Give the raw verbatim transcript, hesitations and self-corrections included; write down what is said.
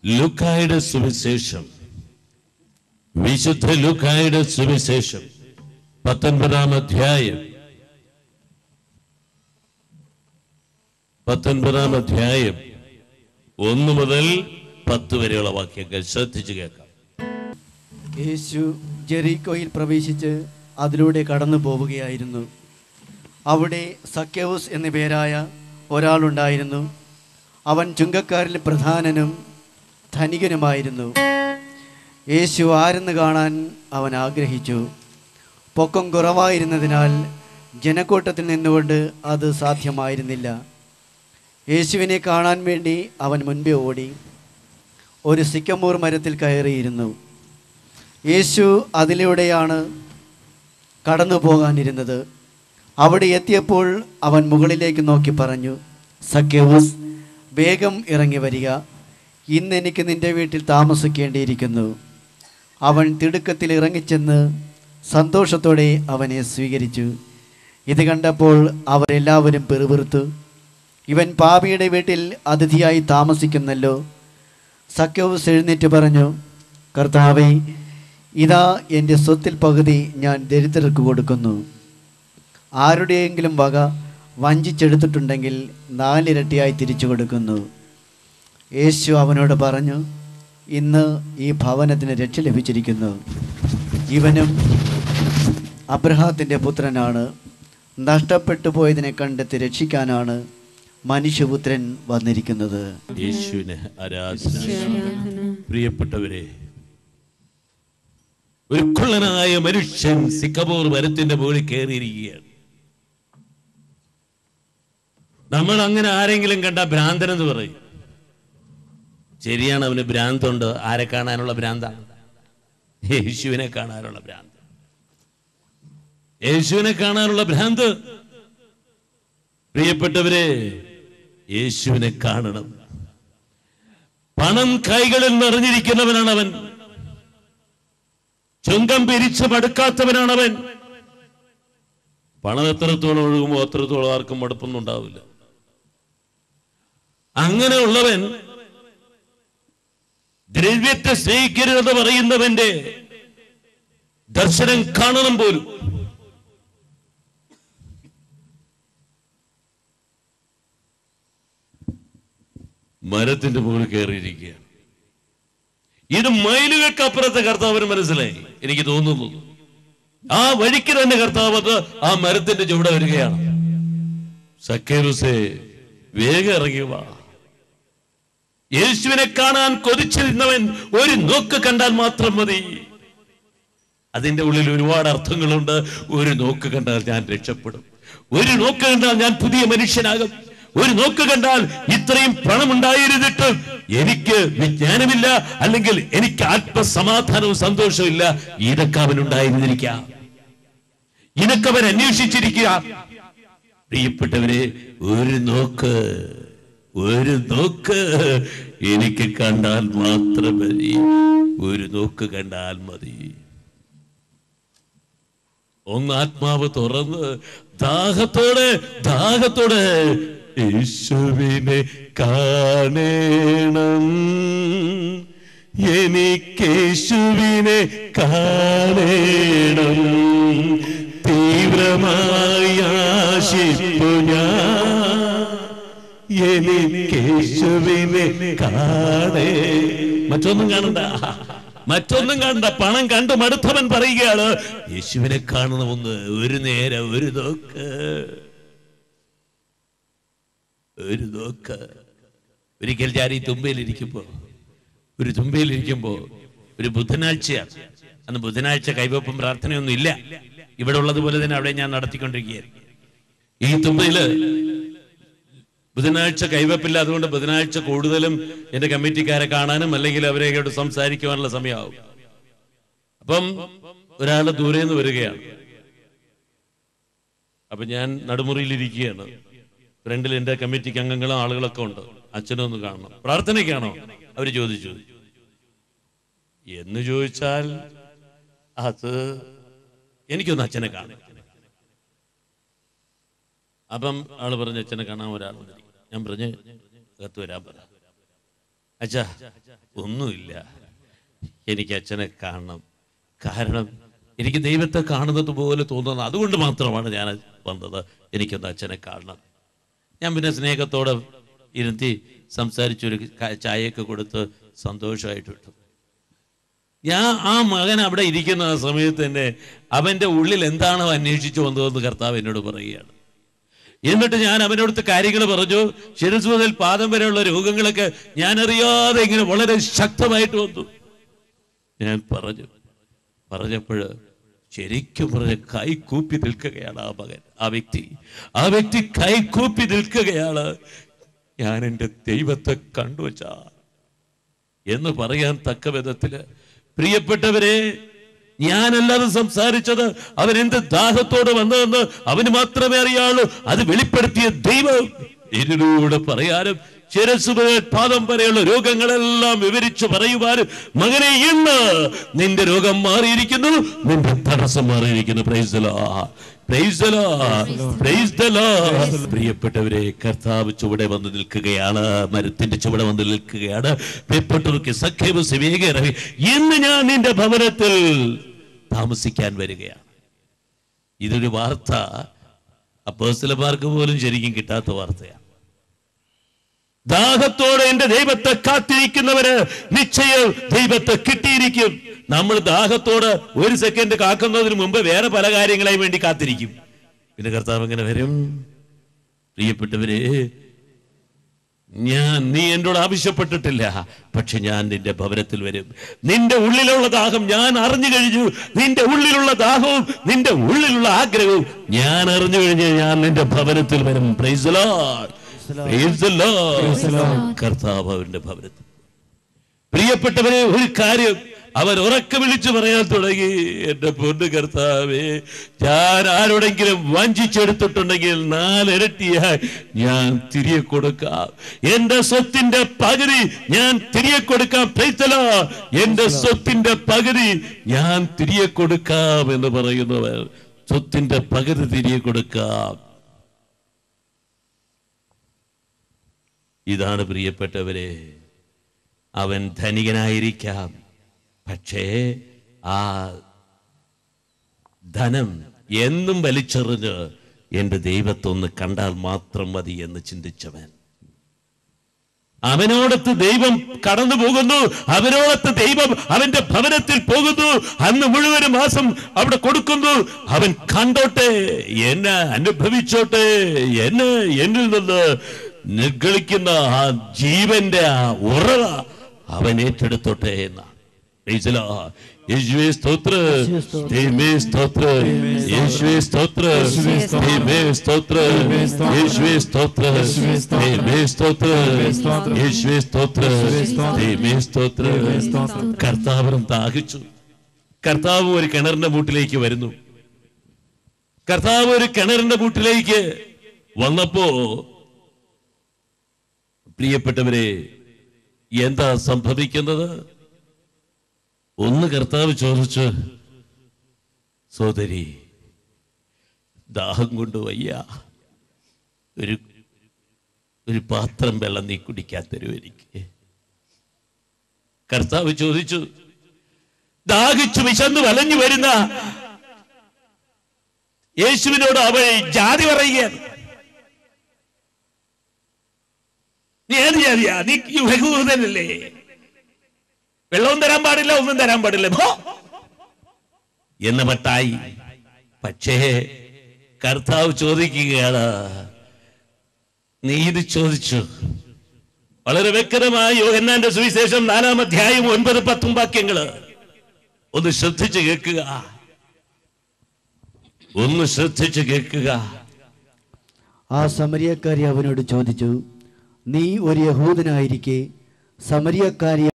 ലൂക്കായുടെ സുവിശേഷം, വിശുദ്ധ ലൂക്കായുടെ സുവിശേഷം പത്തൊൻപതാം അധ്യായം പത്തൊൻപതാം അധ്യായം ഒന്ന് മുതൽ പത്ത് വരെയുള്ള വാക്യങ്ങൾ ശ്രദ്ധിച്ചു കേൾക്കാം. യേശു ജെറീക്കോയിൽ പ്രവേശിച്ച് അതിലൂടെ കടന്നു പോവുകയായിരുന്നു. അവിടെ സക്കേവൂസ് എന്നു പേരായ ഒരാളുണ്ടായിരുന്നു. അവൻ ചുങ്കക്കാരിൽ പ്രധാനനും ധനികനുമായിരുന്നു. യേശു ആരെന്ന് കാണാൻ അവൻ ആഗ്രഹിച്ചു. പൊക്കം കുറവായിരുന്നതിനാൽ ജനക്കൂട്ടത്തിൽ നിന്നുകൊണ്ട് അത് സാധ്യമായിരുന്നില്ല. യേശുവിനെ കാണാൻ വേണ്ടി അവൻ മുൻപേ ഓടി ഒരു സിക്കമൂർ മരത്തിൽ കയറിയിരുന്നു. യേശു അതിലൂടെയാണ് കടന്നു പോകാനിരുന്നത്. അവിടെ എത്തിയപ്പോൾ അവൻ മുകളിലേക്ക് നോക്കി പറഞ്ഞു, സക്കേവൂസ്, വേഗം ഇറങ്ങി വരിക, ഇന്ന് എനിക്ക് നിൻ്റെ വീട്ടിൽ താമസിക്കേണ്ടിയിരിക്കുന്നു. അവൻ തിടുക്കത്തിൽ ഇറങ്ങിച്ചെന്ന് സന്തോഷത്തോടെ അവനെ സ്വീകരിച്ചു. ഇത് കണ്ടപ്പോൾ അവരെല്ലാവരും പിറുപിറുത്തു, ഇവൻ പാപിയുടെ വീട്ടിൽ അതിഥിയായി താമസിക്കുന്നല്ലോ. സക്കേവൂസ് എഴുന്നേറ്റ് പറഞ്ഞു, കർത്താവേ, ഇതാ എൻ്റെ സ്വത്തിൽ പകുതി ഞാൻ ദരിദ്രർക്ക് കൊടുക്കുന്നു. ആരുടെയെങ്കിലും വക വഞ്ചിച്ചെടുത്തിട്ടുണ്ടെങ്കിൽ നാലിരട്ടിയായി തിരിച്ചു കൊടുക്കുന്നു. യേശു അവനോട് പറഞ്ഞു, ഇന്ന് ഈ ഭവനത്തിന് രക്ഷ ലഭിച്ചിരിക്കുന്നു. ഇവനും അബ്രഹാത്തിൻ്റെ പുത്രനാണ്. നഷ്ടപ്പെട്ടു പോയതിനെ കണ്ടെത്തി രക്ഷിക്കാനാണ് മനുഷ്യപുത്രൻ വന്നിരിക്കുന്നത്. യേശുവിനെ ആരാധന. പ്രിയപ്പെട്ടവരെ, ഒരു കുള്ളനായ മനുഷ്യൻ സിക്കമോർ മരത്തിന്റെ മുകളിൽ കയറിയിരിക്കുകയാണ്. നമ്മൾ അങ്ങനെ ആരെങ്കിലും കണ്ട ഭ്രാന്തൻ എന്ന് പറയും. ശരിയാണ്, അവന് ഭ്രാന്തുണ്ട്. ആരെ കാണാനുള്ള ഭ്രാന്താണ്? യേശുവിനെ കാണാനുള്ള ഭ്രാന്ത്. യേശുവിനെ കാണാനുള്ള ഭ്രാന്ത്. പ്രിയപ്പെട്ടവരെ, യേശുവിനെ കാണണം. പണം കൈകളിൽ നിറഞ്ഞിരിക്കുന്നവനാണ് അവൻ. ചുങ്കം പിരിച്ച് മടുക്കാത്തവനാണ് അവൻ. പണം എത്രത്തോളം ഒഴുകുമ്പോൾ അത്രത്തോളം ആർക്കും മടുപ്പൊന്നും ഉണ്ടാവില്ല. അങ്ങനെയുള്ളവൻ ദ്രവ്യത്തെ സ്നേഹിക്കരുതെന്ന് പറയുന്നവന്റെ ദർശനം കാണണം പോലും. മരത്തിന്റെ മുകളിൽ കയറിയിരിക്കുകയാണ്. ഇത് മൈലുകൾക്ക് അപ്പുറത്തെ കർത്താവിന് മനസ്സിലായി, എനിക്ക് തോന്നുന്നു. ആ വഴിക്ക് തന്നെ കർത്താവ് ആ മരത്തിന്റെ ചുവടെ വരികയാണ്. സക്കേവൂസേ, വേഗം ഇറങ്ങി വാ. യേശുവിനെ കാണാൻ കൊതിച്ചിരുന്നവൻ ഒരു നോക്ക് കണ്ടാൽ മാത്രം മതി. അതിന്റെ ഉള്ളിൽ ഒരുപാട് അർത്ഥങ്ങളുണ്ട്. ഒരു നോക്ക് കണ്ടാൽ ഞാൻ രക്ഷപ്പെടും. ഒരു നോക്ക് കണ്ടാൽ ഞാൻ പുതിയ മനുഷ്യനാകും. ഒരു നോക്ക് കണ്ടാൽ ഇത്രയും പണം ഉണ്ടായിരുന്നിട്ട് എനിക്ക് വിജ്ഞാനമില്ല, അല്ലെങ്കിൽ എനിക്ക് ആത്മസമാധാനവും സന്തോഷവും ഇല്ല. ഇതൊക്കെ അവനുണ്ടായിരുന്നിരിക്കാം. ഇതൊക്കെ അവൻ അന്വേഷിച്ചിരിക്കുക. പ്രിയപ്പെട്ടവരെ, ഒരു നോക്ക് ഒരു നോക്ക് എനിക്ക് കണ്ടാൽ മാത്രം മതി. ഒരു നോക്ക് കണ്ടാൽ മതി. ഒന്ന് ആത്മാവ് തുറന്ന് ദാഹത്തോടെ ദാഹത്തോടെ യേശുവിനെ കാണണം, എനിക്കേശുവിനെ കാണണം, തീവ്രമായി ആശിപ്പു ഞാൻ, എനിക്കേശുവിനെ കാണേ. മറ്റൊന്നും കാണണ്ട, മറ്റൊന്നും കാണണ്ട. പണം കണ്ടു മടുത്തവൻ പറയുകയാണ്, യേശുവിനെ കാണണമെന്ന്. ഒരു നേരം ഒരു നോക്ക് ഒരു നോക്ക് ഒരിക്കൽ ഞാൻ ഈ തുമ്പയിലിരിക്കുമ്പോ ഒരു തുമ്പയിലിരിക്കുമ്പോ ഒരു ബുധനാഴ്ചയാണ്. അന്ന് ബുധനാഴ്ച കൈവപ്പും പ്രാർത്ഥനയൊന്നും ഇല്ല. ഇവിടെ ഉള്ളതുപോലെ തന്നെ അവിടെ ഞാൻ നടത്തിക്കൊണ്ടിരിക്കുകയാണ്. ഈ തുമ്പയില് ബുധനാഴ്ച കൈവപ്പില്ല. അതുകൊണ്ട് ബുധനാഴ്ച കൂടുതലും എന്റെ കമ്മിറ്റിക്കാരെ കാണാനും അല്ലെങ്കിൽ അവരെയോട് സംസാരിക്കുവാനുള്ള സമയമാവും. അപ്പം ഒരാള് ദൂരെ നിന്ന് വരികയാണ്. അപ്പൊ ഞാൻ നടുമുറിയിലിരിക്കുകയാണ്. ഫ്രണ്ടിൽ എന്റെ കമ്മിറ്റിക്ക് അംഗങ്ങളും ആളുകളൊക്കെ ഉണ്ട്. അച്ഛനും ഒന്ന് കാണണം. പ്രാർത്ഥനയ്ക്കാണോ അവര് ചോദിച്ചു. എന്ന് ചോദിച്ചാൽ അത് എനിക്കൊന്ന് അച്ഛനെ കാണാം. അപ്പം ആള് പറഞ്ഞ അച്ഛനെ കാണാൻ ഒരാളുണ്ട്. ഞാൻ പറഞ്ഞ് അകത്ത് വരാൻ പറ. അച്ഛാ, ഒന്നുമില്ല, എനിക്ക് അച്ഛനെ കാണണം. കാരണം എനിക്ക് ദൈവത്തെ കാണുന്നത് പോലെ തോന്നുന്നത്, അതുകൊണ്ട് മാത്രമാണ് ഞാൻ വന്നത്. എനിക്കൊന്ന് അച്ഛനെ കാണണം. ഞാൻ പിന്നെ സ്നേഹത്തോടെ ഇരുത്തി സംസാരിച്ചൊരു ചായയൊക്കെ കൊടുത്ത് സന്തോഷമായിട്ട് വിട്ടു. ഞാൻ ആ മകൻ അവിടെ ഇരിക്കുന്ന ആ സമയത്ത് തന്നെ അവൻ്റെ ഉള്ളിൽ എന്താണോ അന്വേഷിച്ചു വന്നതെന്ന് കർത്താവ് എന്നോട് പറയുകയാണ്. എന്നിട്ട് ഞാൻ അവനോടത്ത് കാര്യങ്ങൾ പറഞ്ഞു. ശിരസ് മുതൽ പാദം വരെയുള്ള രോഗങ്ങളൊക്കെ ഞാൻ അറിയാതെ ഇങ്ങനെ വളരെ ശക്തമായിട്ട് വന്നു. ഞാൻ പറഞ്ഞു പറഞ്ഞപ്പോൾ ശരിക്കും പറഞ്ഞ കൈകൂപ്പി നിൽക്കുകയാണ് ആ മകൻ, ആ വ്യക്തി ആ വ്യക്തി കൈകൂപ്പി നിൽക്കുകയാണ്. ഞാൻ എൻ്റെ ദൈവത്തെ കണ്ടു വച്ചാ എന്ന് പറയാൻ തക്ക വിധത്തില്. പ്രിയപ്പെട്ടവരെ, ഞാനല്ലാതെ സംസാരിച്ചത്, അവൻ എന്ത് ദാഹത്തോടെ വന്നതെന്ന് അവന് മാത്രമേ അറിയാളൂ. അത് വെളിപ്പെടുത്തിയ ദൈവം ഇതിലൂടെ പറയാനും ശിരസ്സ് മുതൽ പാദം വരെയുള്ള രോഗങ്ങളെല്ലാം വിവരിച്ചു പറയുവാനും, മകനെ ഇന്ന് നിന്റെ രോഗം മാറിയിരിക്കുന്നു, നിന്റെ തടസ്സം മാറിയിരിക്കുന്നു. Praise the lord, praise the lord, praise the lord. പ്രിയപ്പെട്ടവരെ, കർത്താവ് ചുവടെ വന്ന് നിൽക്കുകയാണ്, മരത്തിന്റെ ചുവടെ വന്ന് നിൽക്കുകയാണ്. പ്രിയപ്പെട്ടവർക്ക് സഖ്യവും സിവേഗേറവി, ഇന്ന് ഞാൻ നിന്റെ ഭവനത്തിൽ താമസിക്കാൻ വരികയാണ്. ഇതൊരു വാർത്ത അപ്പോസ്തലന്മാർക്ക് പോലും ശരിക്കും കിട്ടാത്ത വാർത്തയാണ്. ദാഹത്തോടെ എന്റെ ദൈവത്തെ കാത്തിരിക്കുന്നവര് നിശ്ചയം ദൈവത്തെ കിട്ടിയിരിക്കും. നമ്മൾ ദാഹത്തോടെ ഒരു സെക്കൻഡ് കാക്കുന്നതിന് മുമ്പ് വേറെ പല കാര്യങ്ങളായി വേണ്ടി കാത്തിരിക്കും. പിന്നെ കർത്താവ് എങ്ങനെ വരും? പ്രിയപ്പെട്ടവരെ, ഞാൻ നീ എന്നോട് ആവശ്യപ്പെട്ടിട്ടില്ല, പക്ഷെ ഞാൻ നിന്റെ ഭവനത്തിൽ വരും. നിന്റെ ഉള്ളിലുള്ള ദാഹം ഞാൻ അറിഞ്ഞു കഴിഞ്ഞു. നിന്റെ ഉള്ളിലുള്ള ദാഹവും നിന്റെ ഉള്ളിലുള്ള ആഗ്രഹവും ഞാൻ അറിഞ്ഞു കഴിഞ്ഞു. ഞാൻ നിന്റെ ഭവനത്തിൽ വരും. Praise the lord, praise the lord. കർത്താവ് അവന്റെ ഭവനത്തിൽ. പ്രിയപ്പെട്ടവരെ, ഒരു കാര്യം അവൻ ഉറക്കെ വിളിച്ചു പറയാൻ തുടങ്ങി. എന്റെ പൊന്നു കർത്താവേ, ഞാൻ ആരോടെങ്കിലും വഞ്ചിച്ചെടുത്തിട്ടുണ്ടെങ്കിൽ നാലിരട്ടിയായി ഞാൻ തിരികെ കൊടുക്കാം. എന്റെ സ്വത്തിന്റെ പകുതി ഞാൻ തിരികെ കൊടുക്കാം. Praise the lord. എന്റെ സ്വത്തിന്റെ പകുതി ഞാൻ തിരികെ കൊടുക്കാം എന്ന് പറയുന്നവർ സ്വത്തിന്റെ പകുതി തിരികെ കൊടുക്കാം. ഇതാണ് പ്രിയപ്പെട്ടവരെ, അവൻ ധനികനായിരിക്കാം, പക്ഷേ ആ ധനം എന്നും വലിച്ചെറിഞ്ഞ് എന്റെ ദൈവത്തെ ഒന്ന് കണ്ടാൽ മാത്രം മതി എന്ന് ചിന്തിച്ചവൻ. അവനോടത്ത് ദൈവം കടന്നു പോകുന്നു, അവനോടത്ത് ദൈവം അവന്റെ ഭവനത്തിൽ പോകുന്നു. അന്ന് മുഴുവനും മാസം അവിടെ കൊടുക്കുന്നു. അവൻ കണ്ടോട്ടെ, എന്നെ അനുഭവിച്ചോട്ടെ, എന്നെ എന്നിൽ നിന്ന് നിർഗളിക്കുന്ന ആ ജീവന്റെ ആ ഉറവ അവൻ ഏറ്റെടുത്തോട്ടെ എന്നാണ്. യേശുവേ സ്തോത്രം, ദൈവമേ സ്തോത്രം, യേശുവേ സ്തോത്രം, ദൈവമേ സ്തോത്രം, യേശുവേ സ്തോത്രം, ദൈവമേ സ്തോത്രം, യേശുവേ സ്തോത്രം, ദൈവമേ സ്തോത്രം. കർത്താവിനും ദാഹിച്ചു. കർത്താവ് ഒരു കിണറിന്റെ മൂട്ടിലേക്ക് വരുന്നു. കർത്താവ് ഒരു കിണറിന്റെ മൂട്ടിലേക്ക് വന്നപ്പോ പ്രിയപ്പെട്ടവരെ, എന്താ സംഭവിക്കുന്നത്? ഒന്ന് കർത്താവ് ചോദിച്ചു, സോദരി, ദാഹം കൊണ്ട് വയ്യ, ഒരു ഒരു പാത്രം വെള്ളം നീ കുടിക്കാൻ തരൂ എനിക്ക്. കർത്താവ് ചോദിച്ചു, ദാഹിച്ചു വിശന്നു വലഞ്ഞു വരുന്ന യേശുവിനോട് അവൾ ജാതി പറയുകയാണ്. നീ ഏത് ജാതിയാ? നീ യഹൂദനല്ലേ? വെള്ളവും തരാൻ പാടില്ല, ഒന്നും തരാൻ പാടില്ല എന്ന മട്ടായി. പക്ഷേ കർത്താവ് ചോദിക്കുകയാണ്, നീ ഇത് ചോദിച്ചു. വളരെ വ്യക്തമായ യോഹന്നാന്റെ സുവിശേഷം നാലാം അധ്യായം ഒൻപത് പത്തും വാക്യങ്ങള് ഒന്ന് ശ്രദ്ധിച്ച് കേൾക്കുക, ഒന്ന് ശ്രദ്ധിച്ച് കേൾക്കുക. ആ സമരിയക്കാരി അവനോട് ചോദിച്ചു, നീ ഒരു യഹൂദനായിരിക്കെ സമരിയക്കാരി